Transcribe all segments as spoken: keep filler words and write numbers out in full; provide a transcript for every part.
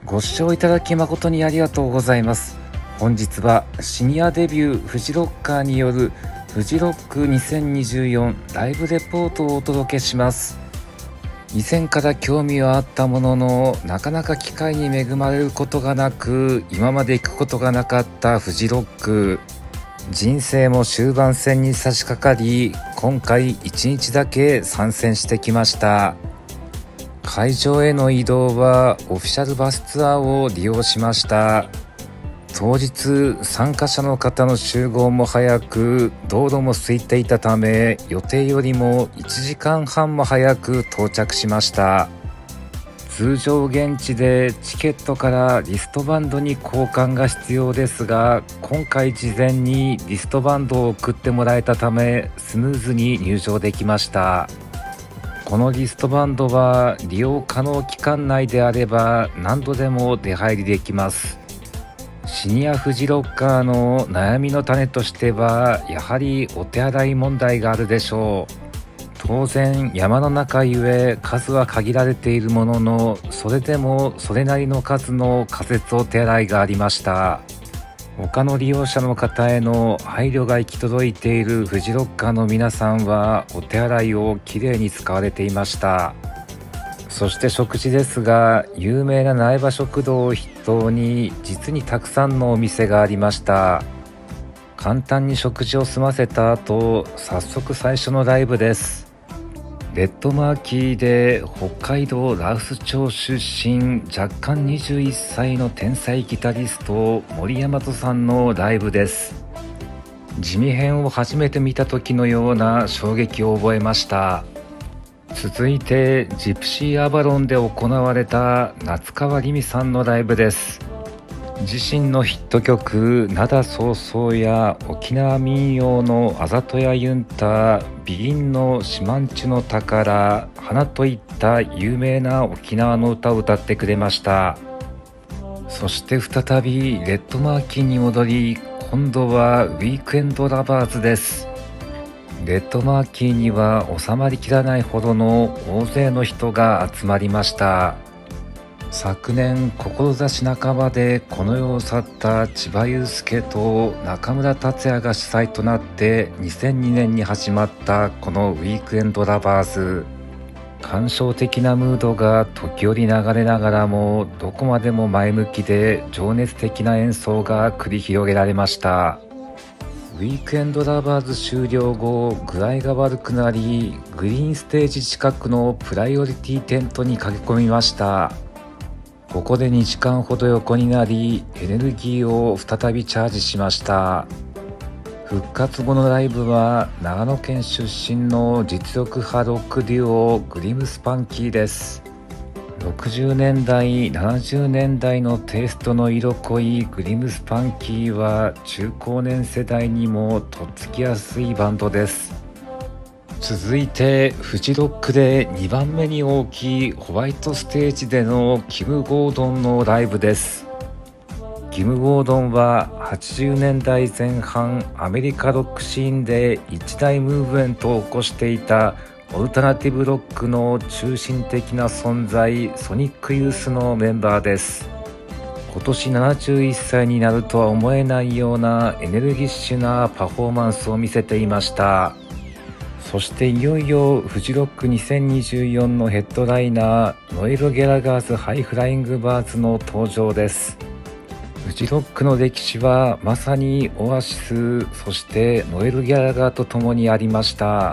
ご視聴いただき誠にありがとうございます。本日はシニアデビューフジロッカーによるフジロックにせんにじゅうよんライブレポートをお届けします。以前から興味はあったものの、なかなか機会に恵まれることがなく、今まで行くことがなかったフジロック。人生も終盤戦に差し掛かり、今回いちにちだけ参戦してきました。会場への移動はオフィシャルバスツアーを利用しました。当日参加者の方の集合も早く、道路も空いていたため、予定よりもいちじかんはんも早く到着しました。通常現地でチケットからリストバンドに交換が必要ですが、今回事前にリストバンドを送ってもらえたため、スムーズに入場できました。このリストバンドは利用可能期間内であれば何度でも出入りできます。シニアフジロッカーの悩みの種としては、やはりお手洗い問題があるでしょう。当然山の中ゆえ数は限られているものの、それでもそれなりの数の仮設お手洗いがありました。他の利用者の方への配慮が行き届いているフジロッカーの皆さんは、お手洗いをきれいに使われていました。そして食事ですが、有名な苗場食堂を筆頭に実にたくさんのお店がありました。簡単に食事を済ませた後、早速最初のライブです。レッドマーキーで北海道羅臼町出身、若干にじゅういっさいの天才ギタリスト森大和さんのライブです。地味編を初めて見た時のような衝撃を覚えました。続いてジプシーアバロンで行われた夏川りみさんのライブです。自身のヒット曲「灘そうそう」や沖縄民謡の「あざとやユンタ」、ビギンの「シマンチュの宝」、「花」といった有名な沖縄の歌を歌ってくれました。そして再びレッドマーキーに戻り、今度はウィークエンドラバーズです。レッドマーキーには収まりきらないほどの大勢の人が集まりました。昨年志半ばでこの世を去った千葉雄介と中村達也が主催となってにせんにねんに始まったこのウィークエンドラバーズ。感傷的なムードが時折流れながらも、どこまでも前向きで情熱的な演奏が繰り広げられました。ウィークエンドラバーズ終了後、具合が悪くなり、グリーンステージ近くのプライオリティテントに駆け込みました。ここでにじかんほど横になり、エネルギーを再びチャージしました。復活後のライブは長野県出身の実力派ロックデュオグリムスパンキーです。ろくじゅうねんだいななじゅうねんだいのテイストの色濃いグリムスパンキーは、中高年世代にもとっつきやすいバンドです。続いてフジロックでにばんめに大きいホワイトステージでのキム・ゴードンのライブです。キム・ゴードンははちじゅうねんだいぜん半、アメリカロックシーンで一大ムーブメントを起こしていたオルタナティブロックの中心的な存在、ソニックユースのメンバーです。今年ななじゅういっさいになるとは思えないようなエネルギッシュなパフォーマンスを見せていました。そしていよいよフジロックにせんにじゅうよんのヘッドライナー、ノエル・ギャラガーズ・ハイフライング・バーズの登場です。フジロックの歴史はまさにオアシス、そしてノエル・ギャラガーと共にありました。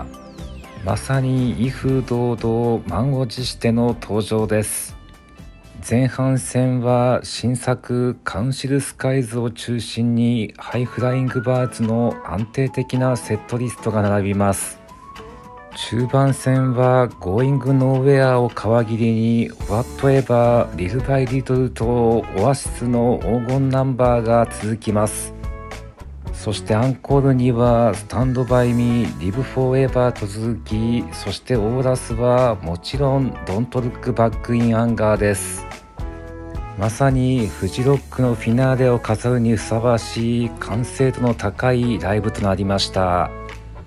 まさに威風堂々、満を持しての登場です。前半戦は新作カウンシルスカイズを中心にハイフライングバーズの安定的なセットリストが並びます。中盤戦は Going Nowhere を皮切りに Whatever、Little by Little とオアシスの黄金ナンバーが続きます。そしてアンコールには Stand by Me、Live Forever と続き、そしてオーラスはもちろん Don't Look Back in Anger です。まさにフジロックのフィナーレを飾るにふさわしい完成度の高いライブとなりました。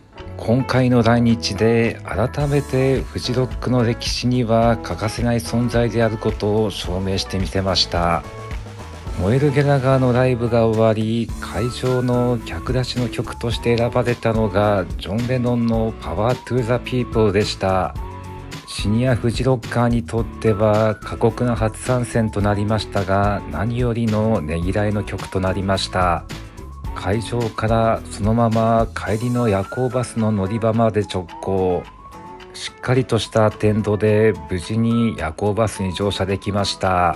今回の来日で改めてフジロックの歴史には欠かせない存在であることを証明してみせました。燃えるゲラガーのライブが終わり、会場の客出しの曲として選ばれたのがジョン・レノンのパワートゥーザピープルでした。シニアフジロッカーにとっては過酷な初参戦となりましたが、何よりのねぎらいの曲となりました。会場からそのまま帰りの夜行バスの乗り場まで直行。しっかりとしたアテンドで無事に夜行バスに乗車できました。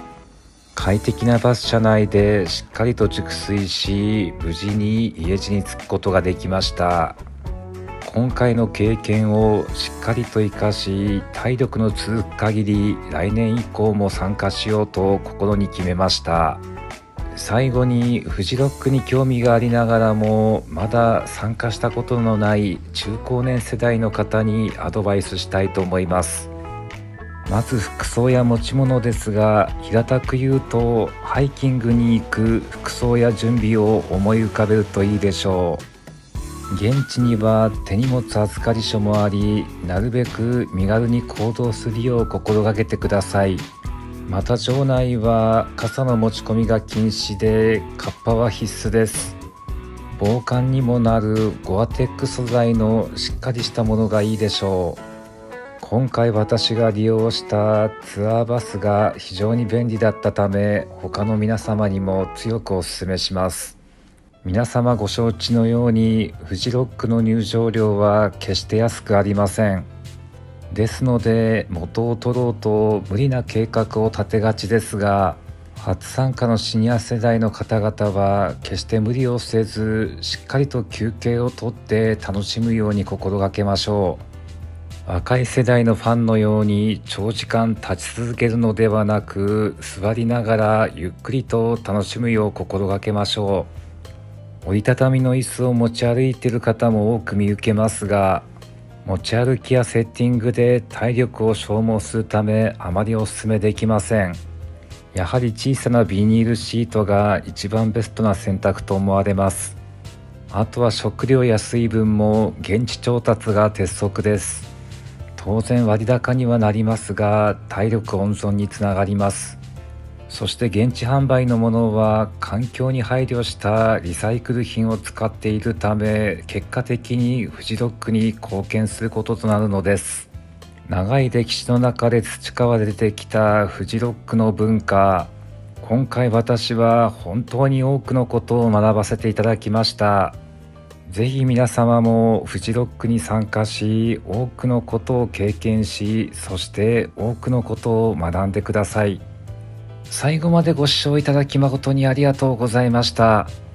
快適なバス車内でしっかりと熟睡し、無事に家路に着くことができました。今回の経験をしっかりと生かし、体力の続く限り来年以降も参加しようと心に決めました。最後にフジロックに興味がありながらもまだ参加したことのない中高年世代の方にアドバイスしたいと思います。まず服装や持ち物ですが、平たく言うとハイキングに行く服装や準備を思い浮かべるといいでしょう。現地には手荷物預かり所もあり、なるべく身軽に行動するよう心がけてください。また場内は傘の持ち込みが禁止で、カッパは必須です。防寒にもなるゴアテック素材のしっかりしたものがいいでしょう。今回私が利用したツアーバスが非常に便利だったため、他の皆様にも強くお勧めします。皆様ご承知のようにフジロックの入場料は決して安くありません。ですので元を取ろうと無理な計画を立てがちですが、初参加のシニア世代の方々は決して無理をせず、しっかりと休憩をとって楽しむように心がけましょう。若い世代のファンのように長時間立ち続けるのではなく、座りながらゆっくりと楽しむよう心がけましょう。折りたたみの椅子を持ち歩いている方も多く見受けますが、持ち歩きやセッティングで体力を消耗するためあまりお勧めできません。やはり小さなビニールシートが一番ベストな選択と思われます。あとは食料や水分も現地調達が鉄則です。当然割高にはなりますが、体力温存につながります。そして現地販売のものは環境に配慮したリサイクル品を使っているため、結果的にフジロックに貢献することとなるのです。長い歴史の中で培われてきたフジロックの文化、今回私は本当に多くのことを学ばせていただきました。ぜひ皆様もフジロックに参加し、多くのことを経験し、そして多くのことを学んでください。最後までご視聴いただき誠にありがとうございました。